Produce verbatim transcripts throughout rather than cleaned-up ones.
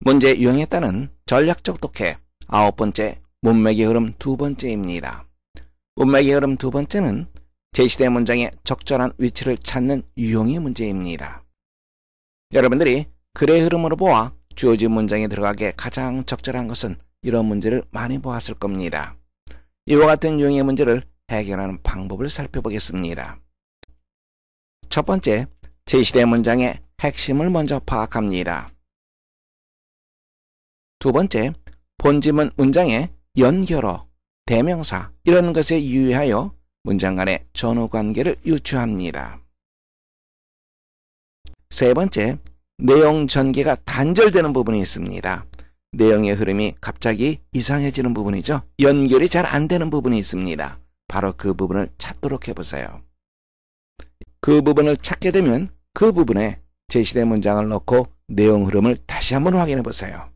문제 유형에 따른 전략적 독해 아홉 번째 문맥의 흐름 두 번째입니다. 문맥의 흐름 두 번째는 제시된 문장의 적절한 위치를 찾는 유형의 문제입니다. 여러분들이 글의 흐름으로 보아 주어진 문장에 들어가기에 가장 적절한 것은 이런 문제를 많이 보았을 겁니다. 이와 같은 유형의 문제를 해결하는 방법을 살펴보겠습니다. 첫 번째, 제시된 문장의 핵심을 먼저 파악합니다. 두 번째, 본지문 문장의 연결어, 대명사 이런 것에 유의하여 문장 간의 전후관계를 유추합니다. 세 번째, 내용 전개가 단절되는 부분이 있습니다. 내용의 흐름이 갑자기 이상해지는 부분이죠. 연결이 잘 안 되는 부분이 있습니다. 바로 그 부분을 찾도록 해보세요. 그 부분을 찾게 되면 그 부분에 제시된 문장을 넣고 내용 흐름을 다시 한번 확인해 보세요.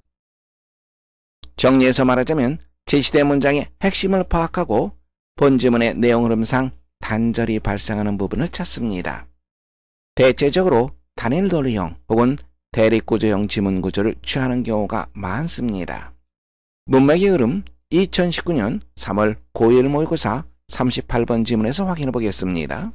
정리해서 말하자면 제시된 문장의 핵심을 파악하고 본지문의 내용 흐름상 단절이 발생하는 부분을 찾습니다. 대체적으로 단일 논리형 혹은 대립구조형 지문 구조를 취하는 경우가 많습니다. 문맥의 흐름 이천십구 년 삼월 고일 모의고사 삼십팔 번 지문에서 확인해 보겠습니다.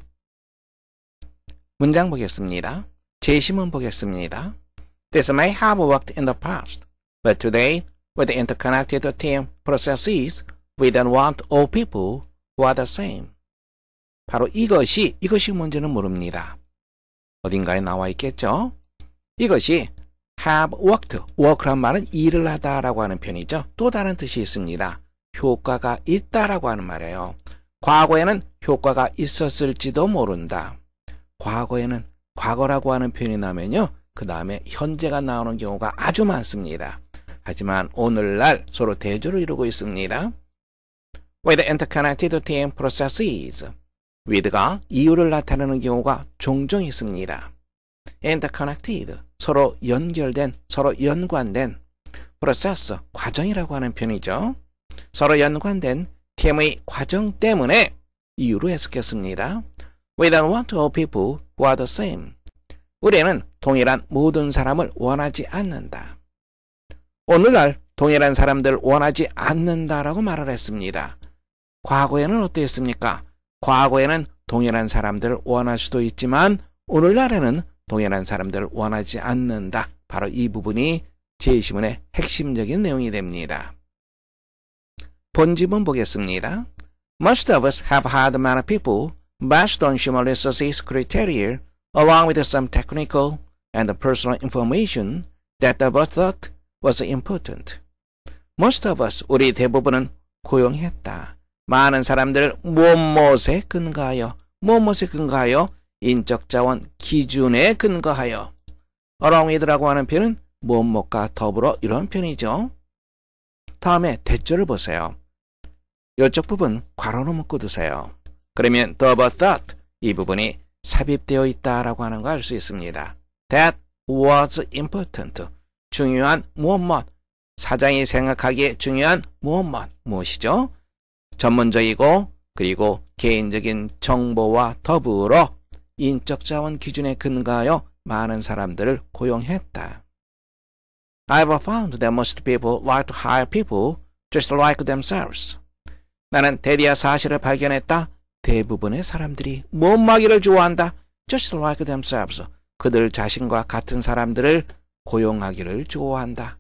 문장 보겠습니다. 제시문 보겠습니다. This may have worked in the past, but today, with the interconnected team processes, we don't want all people who are the same. 바로 이것이, 이것이 뭔지는 모릅니다. 어딘가에 나와 있겠죠? 이것이 have worked, work란 말은 일을 하다라고 하는 표현이죠. 또 다른 뜻이 있습니다. 효과가 있다라고 하는 말이에요. 과거에는 효과가 있었을지도 모른다. 과거에는 과거라고 하는 표현이 나면요. 그 다음에 현재가 나오는 경우가 아주 많습니다. 하지만 오늘날 서로 대조를 이루고 있습니다. With interconnected team processes. with가 이유를 나타내는 경우가 종종 있습니다. interconnected, 서로 연결된, 서로 연관된 process, 과정이라고 하는 표현이죠. 서로 연관된 팀의 과정 때문에 이유로 해석했습니다. We don't want all people who are the same. 우리는 동일한 모든 사람을 원하지 않는다. 오늘날 동일한 사람들 원하지 않는다라고 말을 했습니다. 과거에는 어땠습니까? 과거에는 동일한 사람들을 원할 수도 있지만 오늘날에는 동일한 사람들을 원하지 않는다. 바로 이 부분이 제시문의 핵심적인 내용이 됩니다. 본지문 보겠습니다. Most of us have had many people based on human resources criteria along with some technical and personal information that the boss thought was important. Most of us, 우리 대부분은 고용했다. 많은 사람들을 무엇무엇에 근거하여, 무엇무엇에 근거하여, 인적 자원 기준에 근거하여. along with라고 하는 표현은 무엇무엇과 더불어 이런 표현이죠. 다음에 대절을 보세요. 이쪽 부분 괄호로 묶어두세요. 그러면 the boss thought, 이 부분이 삽입되어 있다라고 하는 거 알 수 있습니다. That was important. 중요한 무엇무엇. 사장이 생각하기에 중요한 무엇무엇. 무엇이죠? 전문적이고 그리고 개인적인 정보와 더불어 인적 자원 기준에 근거하여 많은 사람들을 고용했다. I've found that most people like to hire people just like themselves. 나는 대리야 사실을 발견했다. 대부분의 사람들이 못마기를 좋아한다. Just like themselves. 그들 자신과 같은 사람들을 고용하기를 좋아한다.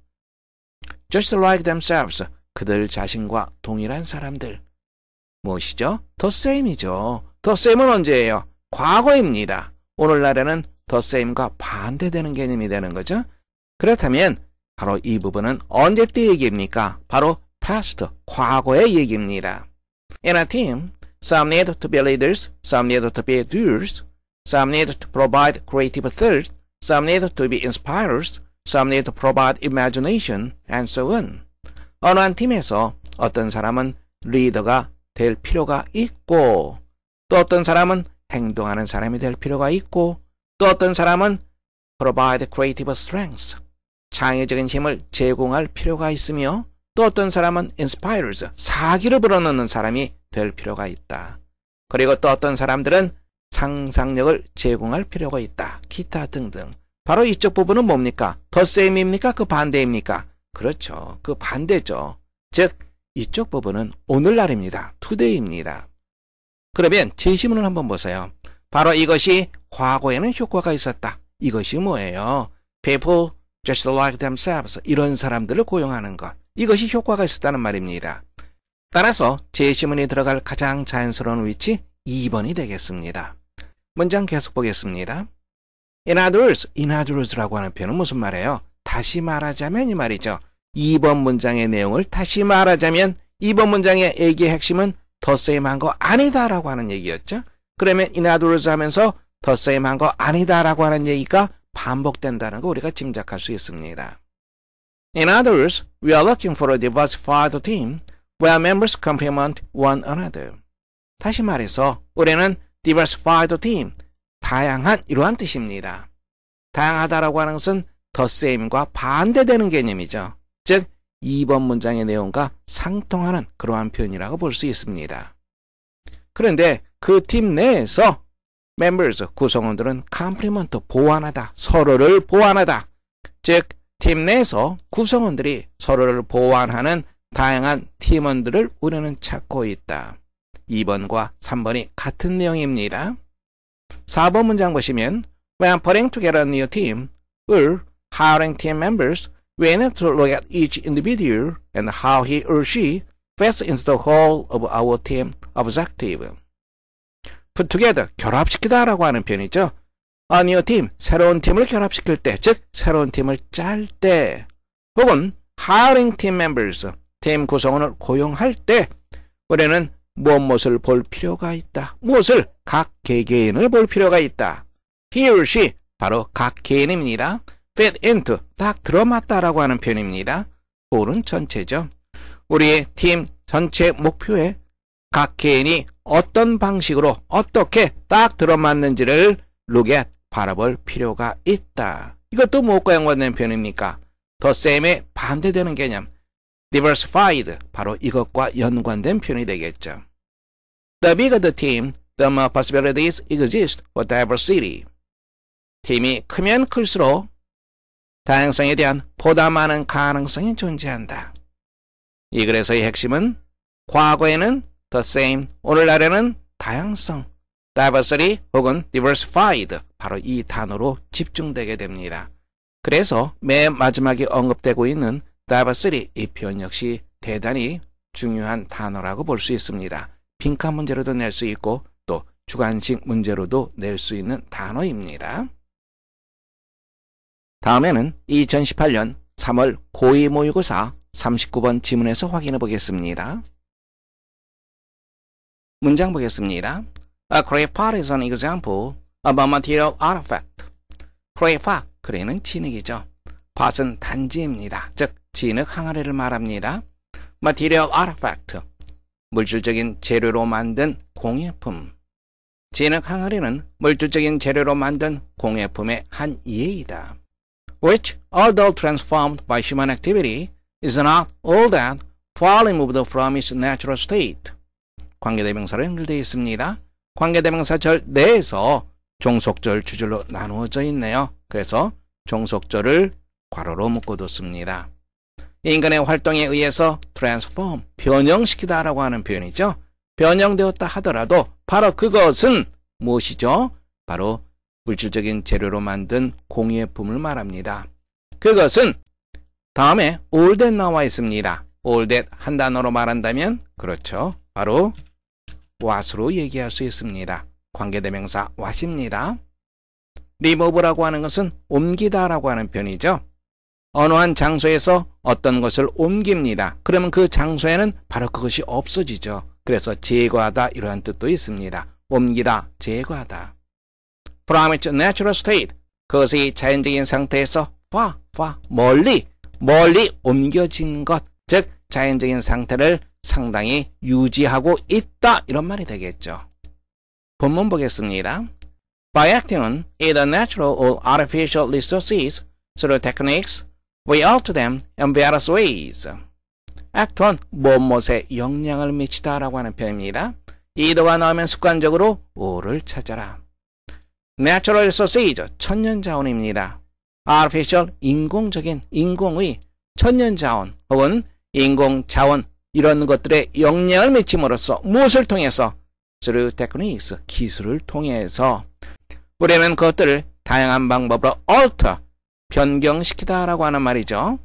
Just like themselves. 그들 자신과 동일한 사람들. 무엇이죠? The same이죠. The same은 언제예요? 과거입니다. 오늘날에는 the same과 반대되는 개념이 되는 거죠. 그렇다면 바로 이 부분은 언제 때 얘기입니까? 바로 past, 과거의 얘기입니다. In a team, some need to be leaders, some need to be doers, some need to provide creative thought, some need to be inspirers, some need to provide imagination, and so on. 어느 한 팀에서 어떤 사람은 리더가 될 필요가 있고, 또 어떤 사람은 행동하는 사람이 될 필요가 있고, 또 어떤 사람은 provide creative strengths, 창의적인 힘을 제공할 필요가 있으며, 또 어떤 사람은 inspires, 사기를 불어넣는 사람이 될 필요가 있다. 그리고 또 어떤 사람들은 상상력을 제공할 필요가 있다. 기타 등등. 바로 이쪽 부분은 뭡니까? the same입니까? 그 반대입니까? 그렇죠. 그 반대죠. 즉 이쪽 부분은 오늘날입니다. today입니다. 그러면 제시문을 한번 보세요. 바로 이것이 과거에는 효과가 있었다. 이것이 뭐예요? People just like themselves. 이런 사람들을 고용하는 것. 이것이 효과가 있었다는 말입니다. 따라서 제시문이 들어갈 가장 자연스러운 위치 이 번이 되겠습니다. 문장 계속 보겠습니다. In other words, in other words라고 하는 표현은 무슨 말이에요? 다시 말하자면 이 말이죠. 이 번 문장의 내용을 다시 말하자면 이 번 문장의 얘기의 핵심은 the same 한 거 아니다라고 하는 얘기였죠. 그러면 in other words 하면서 the same 한 거 아니다라고 하는 얘기가 반복된다는 거 우리가 짐작할 수 있습니다. In other words, we are looking for a diversified team where members complement one another. 다시 말해서 우리는 diversified team, 다양한 이러한 뜻입니다. 다양하다라고 하는 것은 the same과 반대되는 개념이죠. 즉 이 번 문장의 내용과 상통하는 그러한 표현이라고 볼 수 있습니다. 그런데 그 팀 내에서 members, 구성원들은 complement, 보완하다, 서로를 보완하다. 즉 팀 내에서 구성원들이 서로를 보완하는 다양한 팀원들을 우리는 찾고 있다. 이 번과 삼 번이 같은 내용입니다. 사 번 문장 보시면 When putting together a new team or hiring team members, we need to look at each individual and how he or she fits into the whole of our team objective. Put together, 결합시키다라고 하는 표현이죠. A new team, 새로운 팀을 결합시킬 때, 즉 새로운 팀을 짤 때, 혹은 hiring team members, 팀 구성원을 고용할 때 우리는 무엇 무엇을 볼 필요가 있다. 무엇을? 각 개개인을 볼 필요가 있다. He or she, 바로 각 개인입니다. fit into, 딱 들어맞다라고 하는 표현입니다. who는 전체죠. 우리의 팀 전체 목표에 각 개인이 어떤 방식으로 어떻게 딱 들어맞는지를 look at, 바라볼 필요가 있다. 이것도 무엇과 연관된 표현입니까? the same에 반대되는 개념. diversified, 바로 이것과 연관된 표현이 되겠죠. The bigger the team, the more possibilities exist for diversity. 팀이 크면 클수록 다양성에 대한 보다 많은 가능성이 존재한다. 이 글에서의 핵심은 과거에는 the same, 오늘날에는 다양성, diversity 혹은 diversified, 바로 이 단어로 집중되게 됩니다. 그래서 맨 마지막에 언급되고 있는 diversity, 이 표현 역시 대단히 중요한 단어라고 볼 수 있습니다. 빈칸 문제로도 낼 수 있고 또 주관식 문제로도 낼 수 있는 단어입니다. 다음에는 이천십팔 년 삼월 고이 모의고사 삼십구 번 지문에서 확인해 보겠습니다. 문장 보겠습니다. A clay pot is an example of a material artifact. clay pot, clay는 진흙이죠. pot은 단지입니다. 즉 진흙 항아리를 말합니다. material artifact, 물질적인 재료로 만든 공예품. 진흙 항아리는 물질적인 재료로 만든 공예품의 한 예이다. which, although transformed by human activity, is not all that far removed from its natural state. 관계대명사로 연결되어 있습니다. 관계대명사절 내에서 종속절, 주절로 나누어져 있네요. 그래서 종속절을 괄호로 묶어뒀습니다. 인간의 활동에 의해서 transform, 변형시키다라고 하는 표현이죠. 변형되었다 하더라도 바로 그것은 무엇이죠? 바로 물질적인 재료로 만든 공예품을 말합니다. 그것은 다음에 all that 나와 있습니다. all that 한 단어로 말한다면 그렇죠. 바로 what으로 얘기할 수 있습니다. 관계대명사 what입니다. remove라고 하는 것은 옮기다라고 하는 표현이죠. 어느 한 장소에서 어떤 것을 옮깁니다. 그러면 그 장소에는 바로 그것이 없어지죠. 그래서 제거하다 이러한 뜻도 있습니다. 옮기다, 제거하다. From its natural state, 그것이 자연적인 상태에서 far, far, 멀리, 멀리 옮겨진 것, 즉 자연적인 상태를 상당히 유지하고 있다 이런 말이 되겠죠. 본문 보겠습니다. By acting on either natural or artificial resources through techniques, we alter them in various ways. act on, 무엇무엇에 영향을 미치다라고 하는 표현입니다. either가 나오면 습관적으로 or를 찾아라. natural resources, 천연자원입니다. artificial 인공적인 인공의 천연자원 혹은 인공자원 이런 것들의 영향을 미침으로써 무엇을 통해서 through techniques 기술을 통해서 우리는 그것들을 다양한 방법으로 alter 변경시키다라고 하는 말이죠.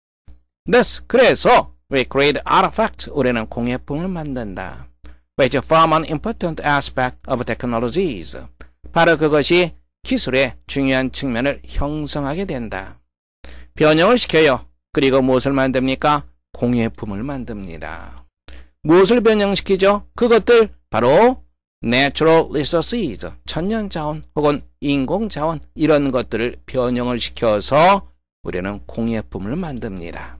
Thus 그래서 we create artifacts 우리는 공예품을 만든다. which form an important aspect of technologies. 바로 그것이 기술의 중요한 측면을 형성하게 된다. 변형을 시켜요. 그리고 무엇을 만듭니까? 공예품을 만듭니다. 무엇을 변형시키죠? 그것들 바로 natural resources, 천연자원 혹은 인공자원 이런 것들을 변형을 시켜서 우리는 공예품을 만듭니다.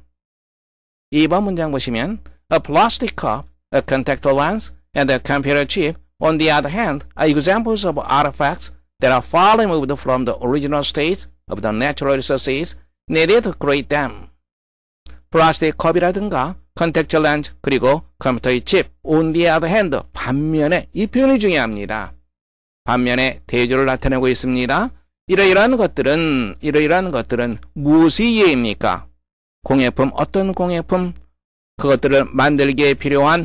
이 번 문장 보시면 A plastic cup, a contactor lens, and a computer chip, on the other hand, are examples of artifacts that are far removed from the original state of the natural resources needed to create them. 플라스틱 컵이라든가 컨택트 렌즈 그리고 컴퓨터의 칩, on the other hand, 반면에 이 표현이 중요합니다. 반면에 대조를 나타내고 있습니다. 이러이러한 것들은 이러이러한 것들은 무엇의 예입니까? 공예품, 어떤 공예품? 그것들을 만들기에 필요한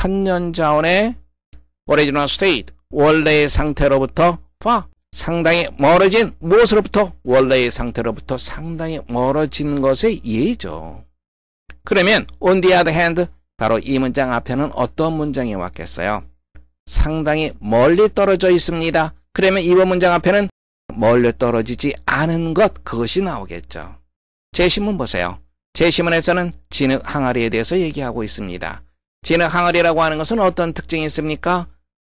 천년자원의 original state, 원래의 상태로부터 far, 상당히 멀어진 무엇으로부터? 원래의 상태로부터 상당히 멀어진 것의 예죠. 그러면 on the other hand, 바로 이 문장 앞에는 어떤 문장이 왔겠어요? 상당히 멀리 떨어져 있습니다. 그러면 이번 문장 앞에는 멀리 떨어지지 않은 것, 그것이 나오겠죠. 제 신문 보세요. 제 신문에서는 진흙 항아리에 대해서 얘기하고 있습니다. 진흙 항아리라고 하는 것은 어떤 특징이 있습니까?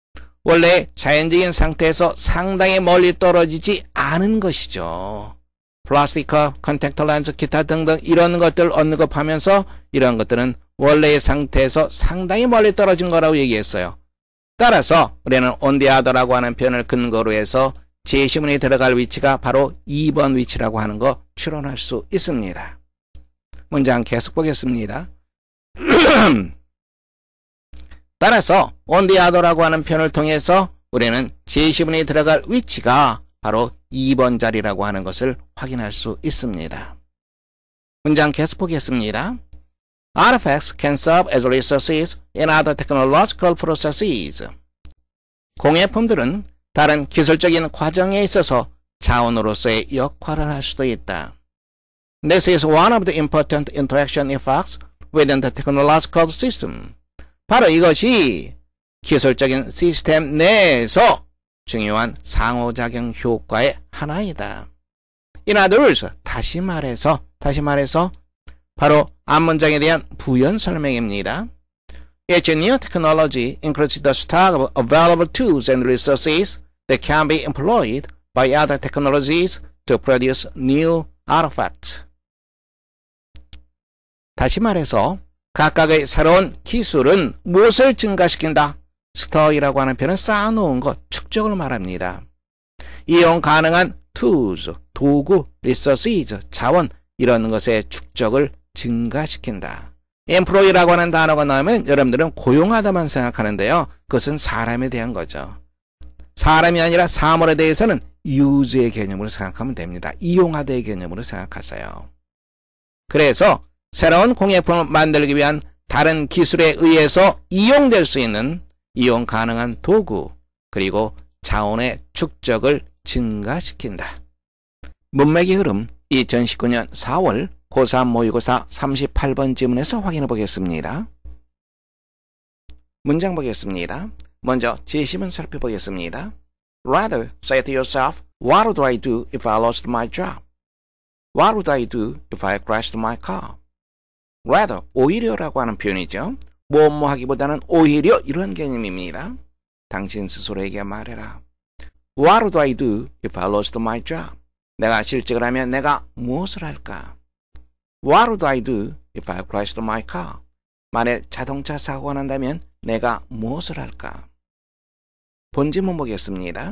원래 자연적인 상태에서 상당히 멀리 떨어지지 않은 것이죠. 플라스틱 컵, 컨택터 렌즈, 기타 등등 이런 것들을 언급하면서 이런 것들은 원래의 상태에서 상당히 멀리 떨어진 거라고 얘기했어요. 따라서 우리는 on the other라고 하는 표현을 근거로 해서 제시문이 들어갈 위치가 바로 이 번 위치라고 하는 거 추론할 수 있습니다. 문장 계속 보겠습니다. 따라서 on the other라고 하는 표현을 통해서 우리는 제시문이 들어갈 위치가 바로 이 번 자리라고 하는 것을 확인할 수 있습니다. 문장 계속 보겠습니다. Artifacts can serve as resources in other technological processes. 공예품들은 다른 기술적인 과정에 있어서 자원으로서의 역할을 할 수도 있다. This is one of the important interaction effects within the technological system. 바로 이것이 기술적인 시스템 내에서 중요한 상호작용 효과의 하나이다. In other words, 다시 말해서, 다시 말해서 바로 앞문장에 대한 부연 설명입니다. Each new technology increases the stock of available tools and resources that can be employed by other technologies to produce new artifacts. 다시 말해서 각각의 새로운 기술은 무엇을 증가시킨다? 스토어이라고 하는 표현은 쌓아놓은 것, 축적을 말합니다. 이용 가능한 tools, 도구, resources, 자원 이런 것의 축적을 증가시킨다. employee라고 하는 단어가 나오면 여러분들은 고용하다만 생각하는데요. 그것은 사람에 대한 거죠. 사람이 아니라 사물에 대해서는 use의 개념으로 생각하면 됩니다. 이용하다의 개념으로 생각하세요. 그래서 새로운 공예품을 만들기 위한 다른 기술에 의해서 이용될 수 있는 이용 가능한 도구 그리고 자원의 축적을 증가시킨다. 문맥의 흐름 이천십구 년 사월 고삼 모의고사 삼십팔 번 지문에서 확인해 보겠습니다. 문장 보겠습니다. 먼저 제시문 살펴보겠습니다. Rather say to yourself, what would I do if I lost my job? What would I do if I crashed my car? Rather, 오히려라고 하는 표현이죠. 뭐뭐 하기보다는 오히려 이런 개념입니다. 당신 스스로에게 말해라. What would I do if I lost my job? 내가 실직을 하면 내가 무엇을 할까? What would I do if I crashed my car? 만일 자동차 사고가 난다면 내가 무엇을 할까? 본질문 보겠습니다.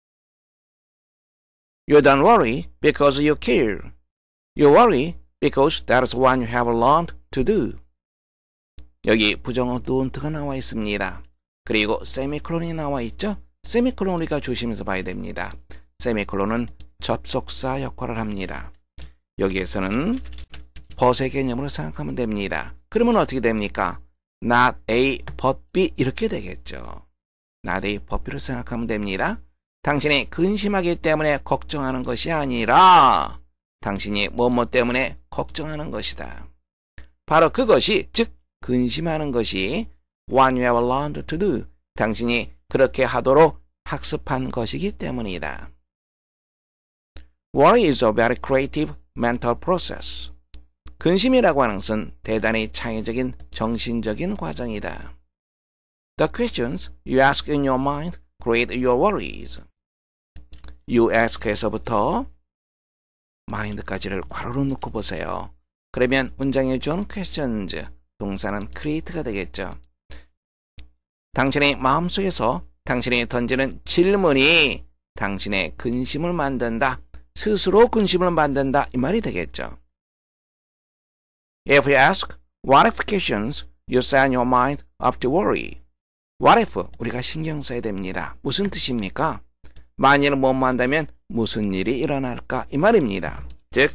You don't worry because you care. You worry because that is what you have learned to do. 여기 부정어 don't가 나와 있습니다. 그리고 세미콜론이 나와 있죠? 세미콜론 우리가 조심해서 봐야 됩니다. 세미콜론은 접속사 역할을 합니다. 여기에서는 but의 개념으로 생각하면 됩니다. 그러면 어떻게 됩니까? not A, but B 이렇게 되겠죠. not A, but B로 생각하면 됩니다. 당신이 근심하기 때문에 걱정하는 것이 아니라 당신이 뭐뭐 때문에 걱정하는 것이다. 바로 그것이, 즉 근심하는 것이 what you have learned to do, 당신이 그렇게 하도록 학습한 것이기 때문이다. Worry is a very creative mental process. 근심이라고 하는 것은 대단히 창의적인 정신적인 과정이다. The questions you ask in your mind create your worries. You ask에서부터 mind까지를 괄호로 넣고 보세요. 그러면 문장에 준 questions, 동사는 create가 되겠죠. 당신의 마음속에서 당신이 던지는 질문이 당신의 근심을 만든다. 스스로 근심을 만든다. 이 말이 되겠죠. If you ask what if questions, you set your mind up to worry. What if, 우리가 신경 써야 됩니다. 무슨 뜻입니까? 만일 뭐뭐 한다면 무슨 일이 일어날까? 이 말입니다. 즉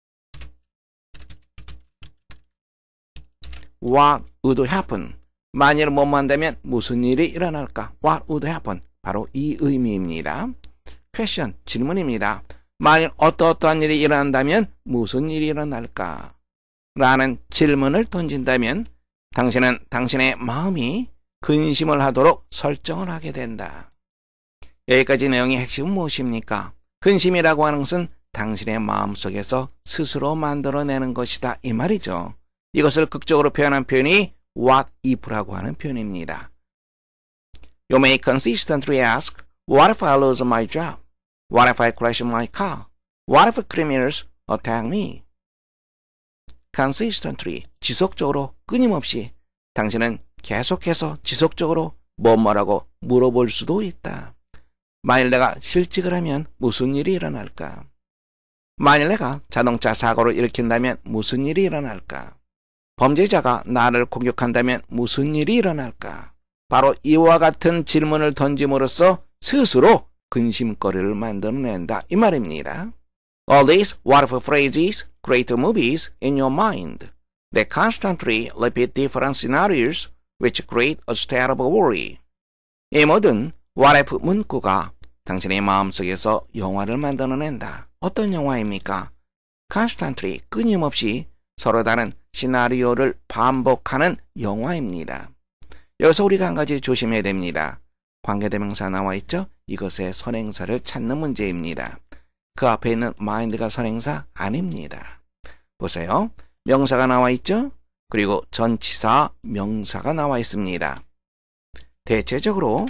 What would happen? 만일 뭐뭐 한다면 무슨 일이 일어날까? What would happen? 바로 이 의미입니다. Question, 질문입니다. 만일 어떠어떠한 일이 일어난다면 무슨 일이 일어날까? 라는 질문을 던진다면 당신은 당신의 마음이 근심을 하도록 설정을 하게 된다. 여기까지 내용의 핵심은 무엇입니까? 근심이라고 하는 것은 당신의 마음속에서 스스로 만들어내는 것이다. 이 말이죠. 이것을 극적으로 표현한 표현이 what if라고 하는 표현입니다. You may consistently ask, what if I lose my job? What if I crash my car? What if criminals attack me? consistently, 지속적으로, 끊임없이 당신은 계속해서 지속적으로 뭐뭐라고 물어볼 수도 있다. 만일 내가 실직을 하면 무슨 일이 일어날까? 만일 내가 자동차 사고를 일으킨다면 무슨 일이 일어날까? 범죄자가 나를 공격한다면 무슨 일이 일어날까? 바로 이와 같은 질문을 던짐으로써 스스로 근심거리를 만들어낸다. 이 말입니다. All these what if phrases create movies in your mind. They constantly repeat different scenarios which create a state of worry. 이 모든 what if 문구가 당신의 마음속에서 영화를 만들어낸다. 어떤 영화입니까? Constantly, 끊임없이 서로 다른 시나리오를 반복하는 영화입니다. 여기서 우리가 한 가지 조심해야 됩니다. 관계대명사 나와 있죠? 이것의 선행사를 찾는 문제입니다. 그 앞에 있는 mind가 선행사 아닙니다. 보세요. 명사가 나와 있죠? 그리고 전치사, 명사가 나와 있습니다. 대체적으로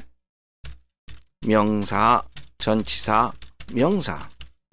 명사, 전치사, 명사.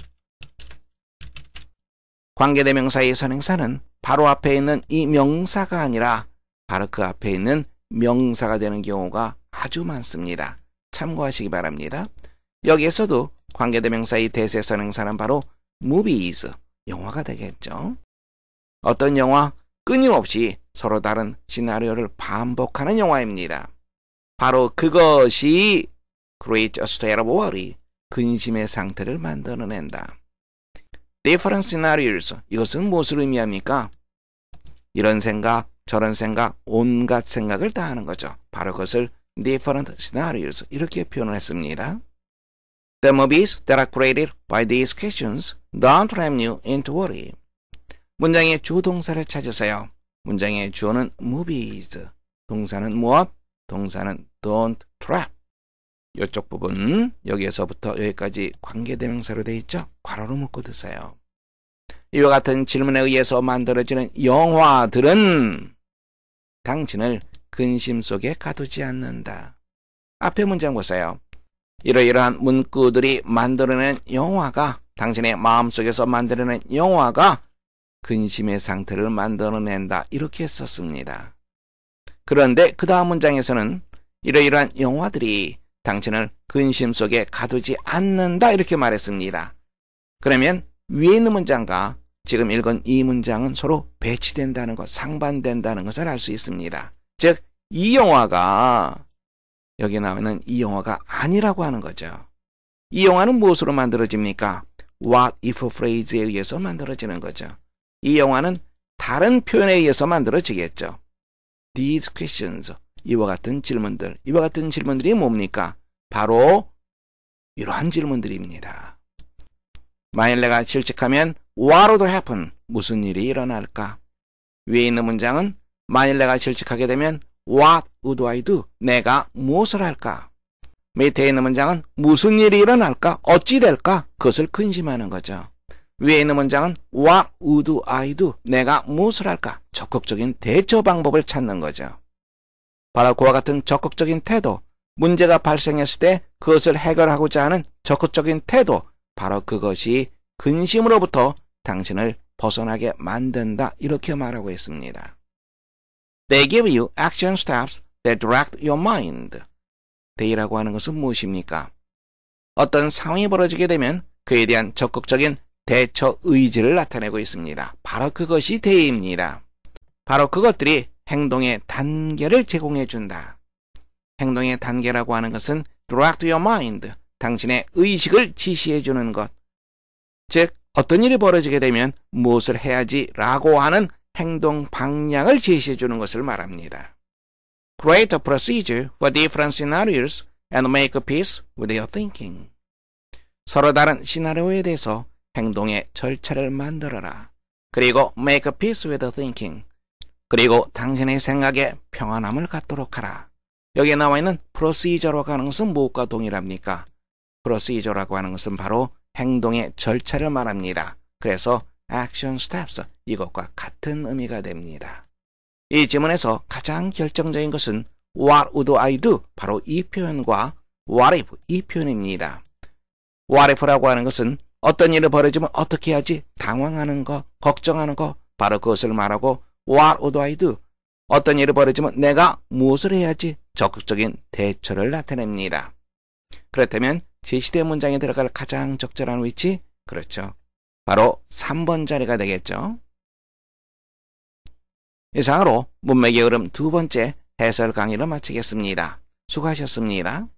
관계대명사의 선행사는 바로 앞에 있는 이 명사가 아니라 바로 그 앞에 있는 명사가 되는 경우가 아주 많습니다. 참고하시기 바랍니다. 여기에서도 관계대명사의 대세선행사는 바로 movies, 영화가 되겠죠. 어떤 영화? 끊임없이 서로 다른 시나리오를 반복하는 영화입니다. 바로 그것이 create a state of worry, 근심의 상태를 만들어낸다. different scenarios, 이것은 무엇을 의미합니까? 이런 생각, 저런 생각, 온갖 생각을 다 하는 거죠. 바로 그것을 different scenarios, 이렇게 표현을 했습니다. The movies that are created by these questions don't trap you into worry. 문장의 주 동사를 찾으세요. 문장의 주어는 movies, 동사는 무엇? 동사는 don't trap. 이쪽 부분, 여기에서부터 여기까지 관계대명사로 되어 있죠? 괄호로 묶어 두세요. 이와 같은 질문에 의해서 만들어지는 영화들은 당신을 근심 속에 가두지 않는다. 앞에 문장 보세요. 이러이러한 문구들이 만들어낸 영화가, 당신의 마음속에서 만들어낸 영화가 근심의 상태를 만들어낸다. 이렇게 썼습니다. 그런데 그 다음 문장에서는 이러이러한 영화들이 당신을 근심 속에 가두지 않는다. 이렇게 말했습니다. 그러면 위에 있는 문장과 지금 읽은 이 문장은 서로 배치된다는 것, 상반된다는 것을 알 수 있습니다. 즉, 이 영화가 여기 나오는 이 영화가 아니라고 하는 거죠. 이 영화는 무엇으로 만들어집니까? what if phrase에 의해서 만들어지는 거죠. 이 영화는 다른 표현에 의해서 만들어지겠죠. These questions, 이와 같은 질문들, 이와 같은 질문들이 뭡니까? 바로 이러한 질문들입니다. 만일 내가 실직하면 what would happen? 무슨 일이 일어날까? 위에 있는 문장은 만일 내가 실직하게 되면 what would I do? 내가 무엇을 할까? 밑에 있는 문장은 무슨 일이 일어날까? 어찌 될까? 그것을 근심하는 거죠. 위에 있는 문장은 what would I do? 내가 무엇을 할까? 적극적인 대처 방법을 찾는 거죠. 바로 그와 같은 적극적인 태도, 문제가 발생했을 때 그것을 해결하고자 하는 적극적인 태도, 바로 그것이 근심으로부터 당신을 벗어나게 만든다, 이렇게 말하고 있습니다. They give you action steps that direct your mind. they라고 하는 것은 무엇입니까? 어떤 상황이 벌어지게 되면 그에 대한 적극적인 대처 의지를 나타내고 있습니다. 바로 그것이 they입니다. 바로 그것들이 행동의 단계를 제공해 준다. 행동의 단계라고 하는 것은 direct your mind, 당신의 의식을 지시해 주는 것. 즉 어떤 일이 벌어지게 되면 무엇을 해야지 라고 하는 행동 방향을 제시해 주는 것을 말합니다. Create a procedure for different scenarios and make peace with your thinking. 서로 다른 시나리오에 대해서 행동의 절차를 만들어라. 그리고 make peace with your thinking. 그리고 당신의 생각에 평안함을 갖도록 하라. 여기에 나와 있는 procedure라고 하는 것은 무엇과 동일합니까? procedure라고 하는 것은 바로 행동의 절차를 말합니다. 그래서 action steps, 이것과 같은 의미가 됩니다. 이 지문에서 가장 결정적인 것은 what would I do? 바로 이 표현과 what if, 이 표현입니다. what if라고 하는 것은 어떤 일이 벌어지면 어떻게 해야지 당황하는 거, 걱정하는 거, 바로 그것을 말하고 what would I do? 어떤 일이 벌어지면 내가 무엇을 해야지 적극적인 대처를 나타냅니다. 그렇다면 제시된 문장에 들어갈 가장 적절한 위치? 그렇죠. 바로 삼 번 자리가 되겠죠. 이상으로 문맥의 흐름 두 번째 해설 강의를 마치겠습니다. 수고하셨습니다.